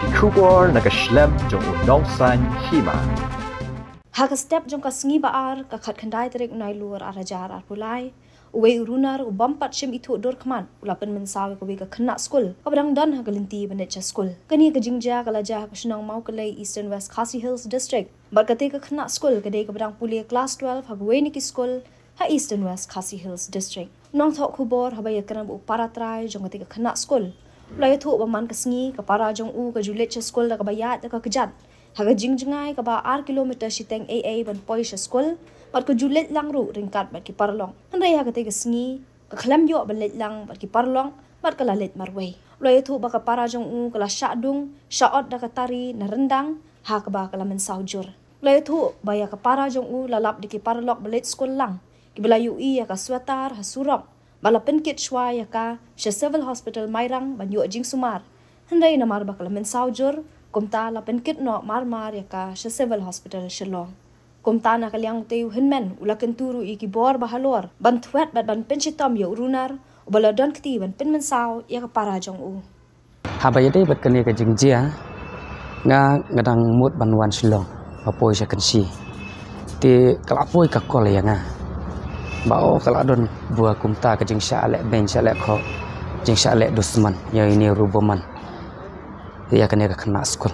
Kubor nakaslem jong unongsan hima. Haka step jong ka sngi baar ka khat khandai terek unai luar arajar arpulai. Uwe urunar ubampat shim itu dor kman ulapan mensawe ko ka khna school kabrang dan ha galinti banecha school kani ka jingja kala ja ka shnang mau kalai Eastern West Khasi Hills District barkate ka khna school kade kabrang pulia class 12 ha gweni ki school ha Eastern West Khasi Hills District nong thok khubor ha bay karam u paratrai jong ka khna school lai thu baman ka sngi ka para jong u ka julet cha school ka bayat ka kjat ha ga jingjngai ka ba 8 kilometer siteng AA ban poisha school pat ko julet lang ru ringkat bat ki parlong handai ha kate sngi ka khlam yo balet lang bat ki parlong bat kala let marway loi thu ba ka para jong u kala syadung syaot da ka tari na rendang ha ka ba kala men saujur loi thu ba ya ka para jong u lalap di ki parlok balet skol lang ki belayu i ya ka sweatar ha surok bala penkit shwa ya ka civil hospital mairang ban yo jing sumar handai na mar ba kala men saujur komta la penkit no mar ya ka civil hospital shillong komta na kalyang teu hinmen ulakan turu iki bor bahalor ban thwet ban penchitam yo runar ubala don kti ban penmen saw ya ka para jong u habayade bat kani ka jingjia nga ngadang mut banwan silong apoi sa kansi ti kalapoi ka kol ya nga bao kala don bua kumta ka jingsha ale ben sha le kho jingsha ale dusman ya ini ruboman ya kani ka khna skul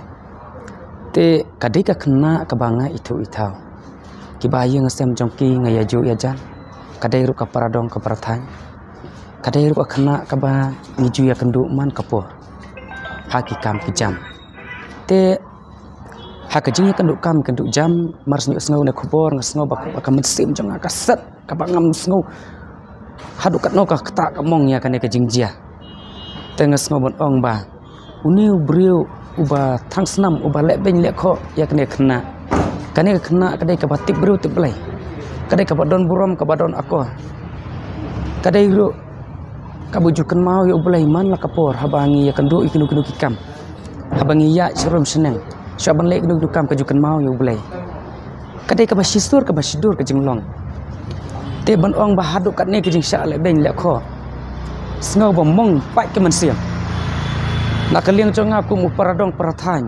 te kadai ka khna ka banga itu itau kibaye ngasem jongki ngaya ju ya jan kadai ru ka paradong ka parathan kadai ru ka khna ka ba ngiju ya kendu man kapo haki kam kijam te haka jing ya kendu kam kendu jam mars nyu sngo ne khobor ngasngo ba ka mesim jong ka set ka ba ngam sngo hadu kat no ka kta ka mong ya kane ka jingjia te ngasngo bon ong ba uniu briu uba thang snam uba le ben le kho ya kane khna kane khna kadai ka batik bru tik blai kadai ka badon burom ka badon ako kadai ru ka bujukan mau yo blai man la kapor habangi ya kandu ikinu kinu kikam habangi ya serum seneng syaban le kinu kam ka jukan mau yo blai kadai ka basisur ka basidur ka jinglong te ban ong bahadu kat ne ka jing sha le ben le kho sngo bomong pai ke mansiam na kaliang chonga ku mu paradong parathan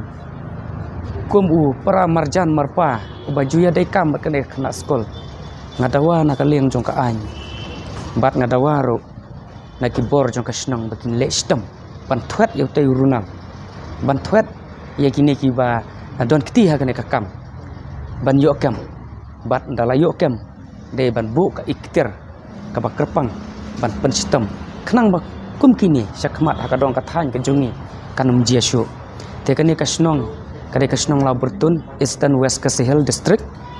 kumu para marjan marpa baju ya dai kam kene khna skol ngadawa na kaliang jong ka an bat ngadawa ro na kibor jong ka snong bakin le stem ban thwet yo te runal ban thwet ya kini ki ba don kti ha kene ka kam ban yo kam bat ndala yo kam de ban bu ka iktir ka ba kerpang ban pen stem khnang ba kum kini sakmat ha ka dong ka than ka jungi kanum jia shu te kene ka snong kadai kasnong la bertun Eastern West Khasi Hills District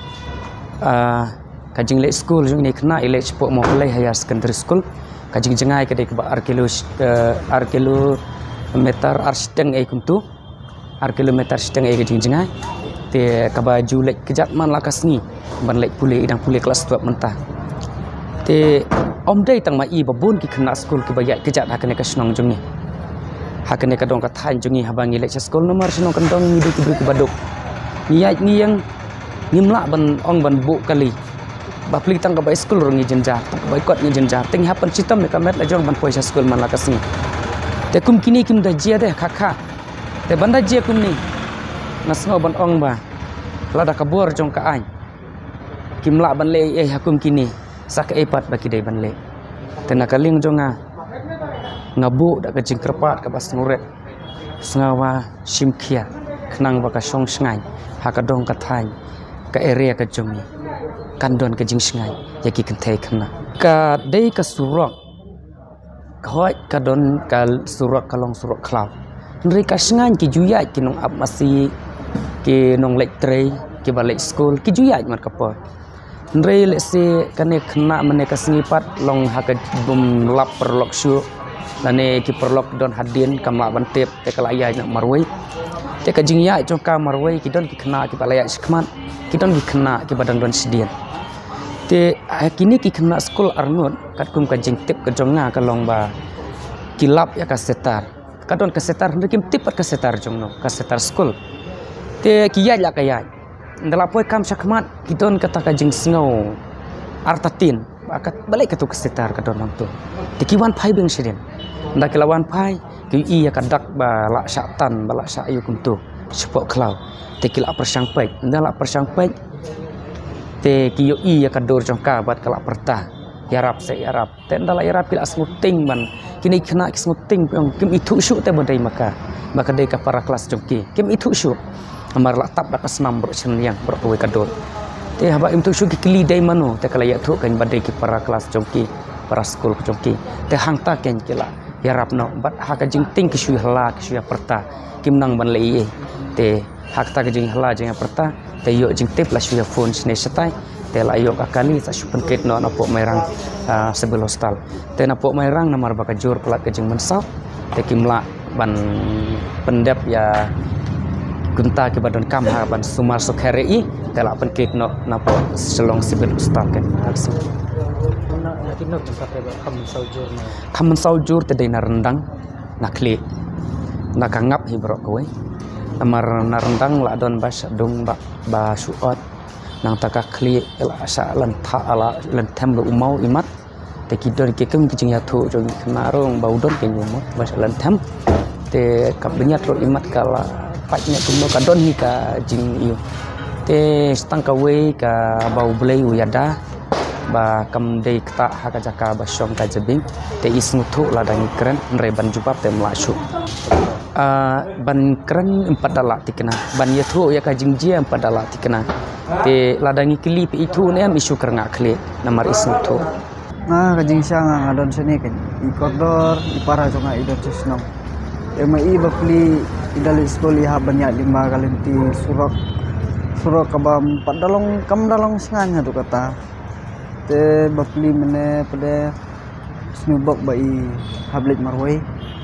kajing le school jung ni kena ile chpo mo play higher secondary school kajing jengai kadai ba kilometer arsteng ai kuntu kilometer steng ai kajing jengai te kabaju le kejat man la kasni ban le pule idang pule kelas 12 mentah te om dai tang mai babun ki kena school ki bayat kejat hakane kasnong jung ni hakane kadong ka than jungi habangi le school nomor sinong kandong ni du ki baduk niat ni yang nimla ban ong ban bu kali ba pli tang ka ba school rongi jenjar ba kot ni jenjar teng hapan sitam ne kamet la jong ban poisa school man la kasni te kum kini kim da jia de khakha te banda jia kum ni nasno ban ong ba la da kabur jong ka an kimla ban le hakum kini sak epat ba ki dai ban le te nakaling jonga ngabu dak kecing kerpat ka bas nguret sengawa simkhia khnang ba ka song sngai ha ka dong ka thain ka area ka jomi kandon ka jing sngai yaki kan thai khna ka dei ka surok khoi ka don ka surok ka long surok khlaw nri ka sngai ki juya ki nong ap masi ki nong lek trei ki ba lek school ki juya mat ka po nri le se kane khna mane ka singipat long ha ka bum lap perlok syu lane ki perlok don hadin kamla bantep te kalaya nak marwai te ka jingya jong ka marwai ki don ki khna ki balaya skman ki don ki khna ki badang don sidian te kini ki khna school arnut kat kum ka jing tip ka jonga ka long ba kilap ya ka setar ka don ka setar kim tip ka setar jong no ka setar school te ki ya la ka ya ndala poi kam sakmat ki don kata ka jing singau artatin akat balik ke tu setar ka don tu te ki wan phai beng sidian ndak lawan phai ki ya kadak ba lak syatan ba lak syayu kuntu sepok klau te kilak persang pek ndalak persang pek te ki ya kadur jongka bat kalak perta yarap se yarap te ndalak yarap kilak smuting ban kini kena smuting kim itu syuk te bandai maka dei ka para kelas jongki kim itu syuk amar lak tap dak senam bro yang bro kowe kadur te haba im tu syuk kili dai mano te kala ya thu kan bandai ki para kelas jongki para skul jongki te hangta ken kila yarap no bat haka jing ting ki shui hala ki shui perta kim nang ban lei te hak ta jing hala jing perta te yo jing tip la shui phone sne setai te la yo akali sa shupen ket no na po merang sebel hostal te na po merang namar baka jur pelat ke jing mensau te kimla ban pendep ya gunta ke badan kamha ban sumar sokheri te la pen ket no na po selong sebel hostal kan kamen saujur te dei na rendang na kli na kangap hi bro kowe amar na rendang la don bas dung ba suot nang taka kli la sa lan tha ala lan them lo umau imat te kidor ke kem kijing ya thu jong kenarong bau don ke nyumot bas lan them te kap benyat ro imat kala patnya kumno ka don ni ka jing iyo te stang ka we ka bau blei uyada ba kam dei kta haka jaka ba syong ka jebing te isnuthu ladangi keren nre ban jubab te mlashu ban keren 4 dalak tikena ban yathu ya ka jingjia 4 dalak tikena te ladangi klip itu ne am isu keranga kle namar isnuthu ka jingsang ngadon sini kan ikodor ipara jonga idon sisnong emai bapli idali skoli ha banyak 5 kalinti surok kabam 4 dalong kam dalong senganya tu kata te bapli mene pada snubok bai hablik marwai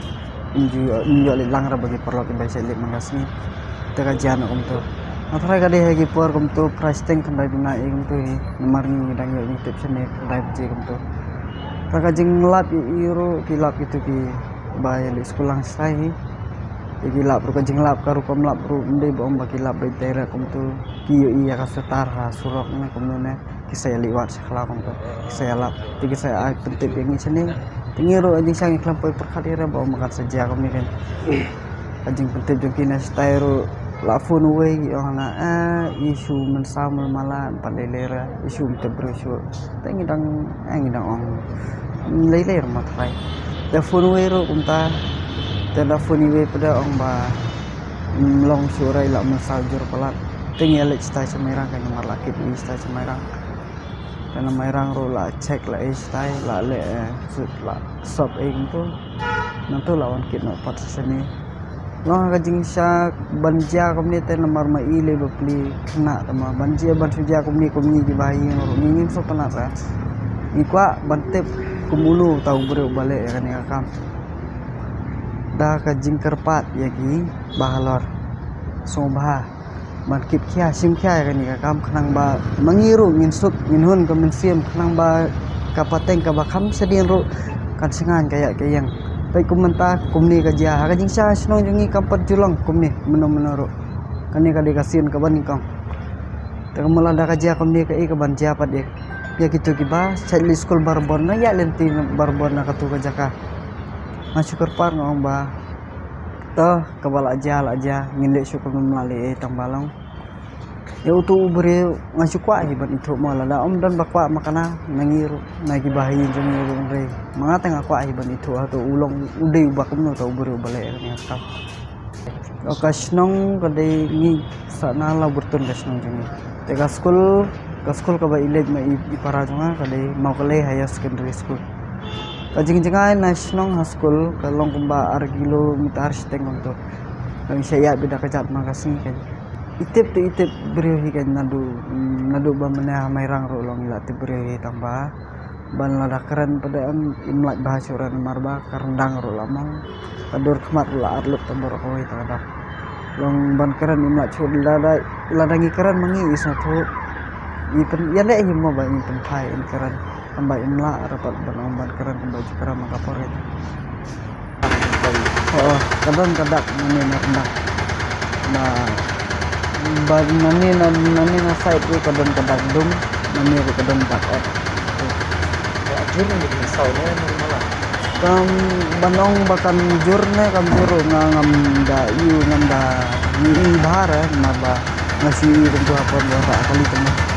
inju lang ra bagi perlo ke baisa lik mangasni te kajian om tu athara gade hegi por kom tu price tank kan dai dina ing tu nomor ni dang yo ni tip sene dai je kom tu ta kajing lap iro kilap itu ki bai li skulang sai iki lap ru kajing lap karu kom lap ru ndai bom baki lap bai tera kom tu ki yo iya ka setar ha surok ne kom ne kisah liwat sekolah kompo kisah lap tiga saya penting yang sini tingiro anjing sang iklan poi perkadira bawa makan saja kami kan anjing penting jengkina styro lafun way orang isu mensamul malam palelera isu tebrusur tengidang ong leler matrai lafun way ro unta telefon way pada ong ba long surai la mensajur pelat tinggal stai semerang kan nomor lakit stai semerang karena merang ro la cek la stai la le sut la sop tu nanti lawan kit no pat sini lo ka jingsa banja komni te nomor ma ile bepli kena tama banja ban suja komni di bayi ro ngin so kena ra ikwa bantep kumulu tau bere balik kan ya kam da ka jingker pat yagi bahalor sombah man kip kia sim kia kan ni kam khnang ba mangiru ngin sup ngin hun ko min sim khnang ba kapateng ka ba kham sedien ro kan singan kayak kayang pai kumenta kumni ka dia ka jingsa snong jungi kampat julong kumni meno ro kan ni ka de kasin ka ban kong ta mala da ka dia kumni ka ka ban dia pat ya gitu ki ba chali school barbon na ya lenti barbon na ka tu ka jaka masuk par ngong ba toh kebal aja ngindek syukur melalui tang balong ya utu beri ngasih kuat hibat itu malah dah om dan bakwa makana nangiru nagi bahayin jengiru ngre mengata ngaku hibat itu atau ulong udah bakum no tau beri balik ni akap okasnong kadai ni sana la bertun kasnong jengi tega school kaba ilej ma ipara jonga kadai mau kale higher secondary school kajing-jingai nasional school kalong kumba kilometer setengah untuk kami saya beda kejat makasih kan itip beri kan nadu bamana mairang rolong ilatip beri tambah ban lada keren pada imlak bahasa orang marba karendang rolamang kadur kemat la arlut tambor koi tada long ban keren imlak chud ladangi keren mangi isatu ipen ya le himo ba ipen pai keren tambah imla rapat ban keren tambah keren makaporet oh kadang kadak nani rendah nah ban nani na side ku kadang dum nani ku kadang bakot akhirnya di saunya normal Kam banong bakan jurne kam juro ngam da yu bahara ma ba ngasi tentu apa ba kali tengah